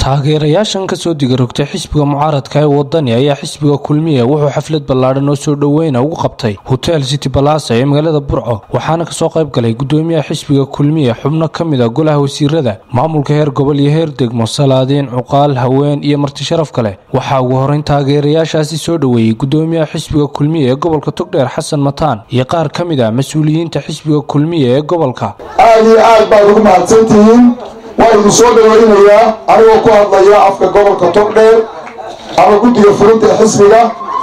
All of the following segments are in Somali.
taageerayaashan ka soo digarogtay xisbiga mucaaradka ee wadani ayaa xisbiga kulmiye wuxuu xaflad ballaaran oo soo dhaweyn ugu qabtay Hotel City Plaza ee magaalada Burco waxaana ka soo qayb galay gudoomiyaha xisbiga kulmiye xubno kamid ah golaha wasiirada maamulka heer gobol iyo heer degmo salaadiin cuqaal haween iyo marti sharaf kale waxa ugu horeyn taageerayaashaasi soo dhaweeyay gudoomiyaha xisbiga kulmiye ee gobolka Togdheer Xasan Mataan iyo qaar kamid ah mas'uuliyiinta xisbiga kulmiye ee gobolka aad baa ugu mahadsantihiin وأنا صوت وينيا أنا وقعد ليا أفكار قبل كتقدر أنا كنت يفرنت حسبنا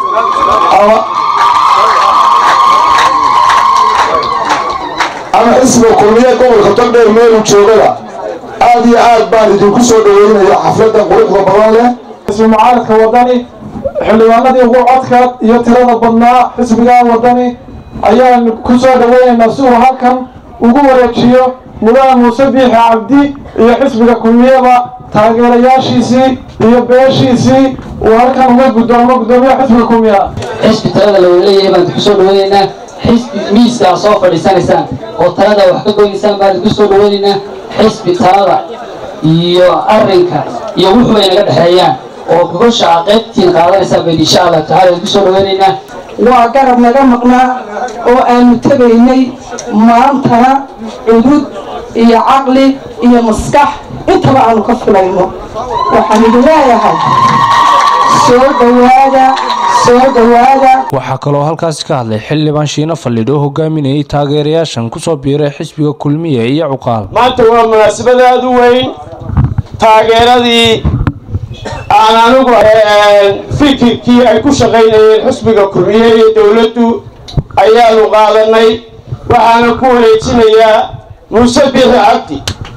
أنا حسب الكلية قبل كتقدر مين وشغلة هذه بعد يكون صوت وينيا حفلة قريب ربنا حسب معارك وطني حلوانات يقول أذكر يترى بنا حسبنا وطني أيام كسر وين نسوه هكذا وقوة رجية مدام مصبيح عبدي iyo xisbiga kulmiyada taageerayaashiisi iyo beeshiisi halkan uga gudoomiyaha xisbiga kulmiyada xisbi talada la leeyahay baan ku soo dhaweynaa xisbi miiska soo fadhiisanaysan oo talada wax ka goynaysan baan ku soo dhaweynaa xisbi talada iyo arrinka iyo wuxuu ay naga dhaxeeyaan oo gobosha qaybtiin qaadanaysa baan insha Allah taala ku soo dhaweynaa waa garab naga maqnaa oo aan tabaynay maantana cudud iyo caqli iyo maskax intaba aanu ka fulayno waxaan idin leeyahay soo dhawaada waxaa kaloo halkaas ka hadlay xildhibaan Shiina Fallidho hogaaminayay taageerayaashan ku soo biiray xisbiga kulmiye iyo cuqaal maanta waa munaasabad aad u weyn taageeradii aan anigu fikirkii ay ku shaqaynayeen xisbiga kulmiye iyo dawladdu ayaanu qaadanay waxaana ku wareejinayaa مصبيح عبدي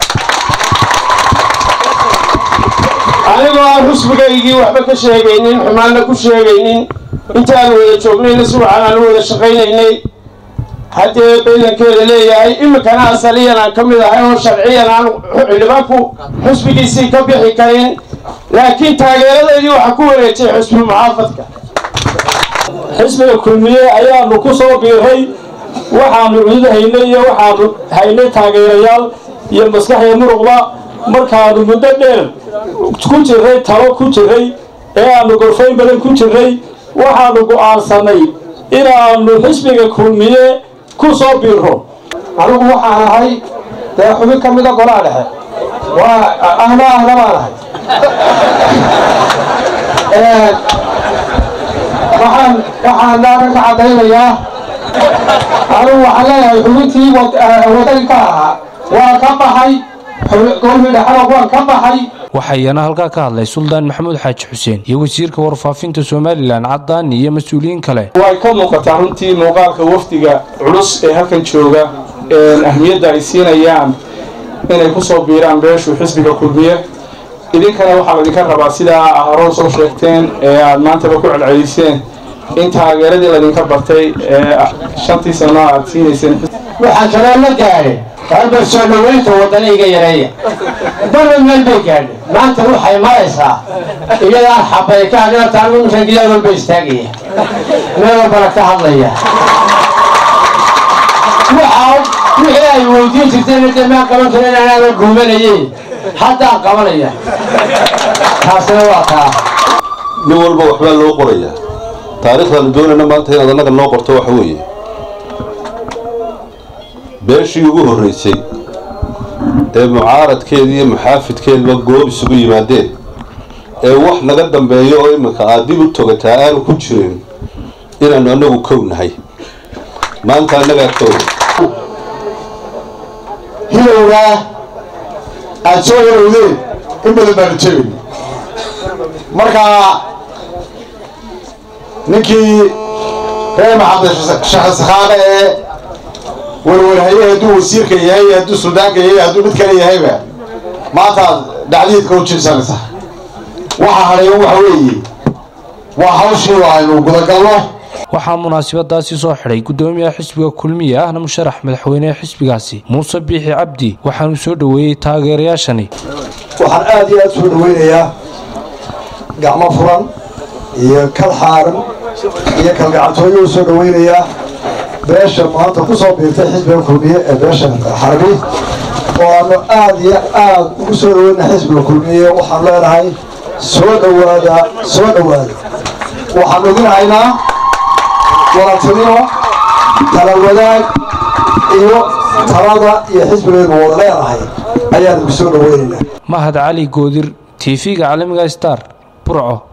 أنا قال حسبي وحبك شيئين حمالنا كل شيئين أنت أنا ولا شغلين نسوي على ولا شغلين حتى بين كذا ليه إما كان أصليا أنا كمل هاي شرعيا أنا اللي باكو حسبي يصير كبيح كاين لكن تغير الذي وحكوا حسب معافظك حسب الكلية أيام نقصوا بهاي waxaanu ciidahaynay iyo waxaanu haynay taageerayaal iyo maskax iyo muruqba markaanu muddo dheer ku jiray talo ku jiray ee aanu gorfayn badan ku jiray waxaanu go'aansanay inaanu xisbiga kulmiye ku soo biiro anigu waxaan ahay xubin ka mid ah golaha dhexe waa waxaan ka cadaynayaa أنا وحلاها حبيبتي وطني كاها وكبحي قومي لحرق وكبحي waxayna halka ka hadlay Suldaan Maxamuud Xaaji Xuseen iyo wasiirka warfaafinta Soomaaliland Cadaan iyo mas'uuliyiin kale way ka muuqataa runtii muuqaalka wafdiga culus ee halkan jooga ahmiyadda ay siinayaan inay ku soo biiraan beeshu xisbiga kulmiye idinkana waxaa idinka rabaa sida hore soo sheegteen ee aad maanta ku celceliseen in taageeradii la idinka bartay shantii sano aad siinaysan waxa kale la gaaray qalbi soo dhaweynta wadaniga yareeya dalban meel bay gaadhay maanta waxay maraysaa iyada xabay ka gaartaan in ragiyada walba istaagaya meel walba ka hadlaya wixii ay weydiin jirteen inta ma qaban kareen anaa guumanayay hadda qabanaya taasina waa taa nin walba waxba loo qorayaa taariikhdan doonayna maanta inaad anaga noo qorto waxa weeye beeshii ugu horreysay ee mucaaradkeedii iyo muxaafidkeedba goob isugu yimaadeen ee wax naga dambeeyo oo iminka aad dib u togataa aanu ku jirin inaanu anagu kownahay maanta annagaa kow hilowgaa aad soo warowdeen in badan baanu jebin markaa ninkii reer maxamed shaqasakhaane ee warwarhaye hadduu wasiirka yahay hadduu suldaanka yahay hadduu mid kale yahayba maantaad dhacdiidka u jibsanaysaa waxa hadhay waxa weeye waa hawshii aynu gudagalno waxaa munaasabadaasi soo xidhay gudoomiyaha xisbiga kulmiye ahna musharax madaxweynaha xisbigaasi Muuse Biixi Cabdi waxaanu soo dhaweeyay taageerayaashani waxaan aad iyo aad soo dhaweynayaa gacmo furan iyo kal xaaran iyo kalgacantooyo soo dhaweynaya beesha maanta ku soo biirtay xisbiga kulmiye ee beesha xarbi waanu aad iyo aad ugu soo dhaweyna xisbiga kulmiye waxaan leenahay soo dhawaada waxaanu idin haynaa walatinimo tala wadaag iyo talada iyo xisbigaynu wada leenahay ayaan ugu soo dhaweynaynaa. Mahad Cali Goodir, TV-ga caalamiga Star, Burco.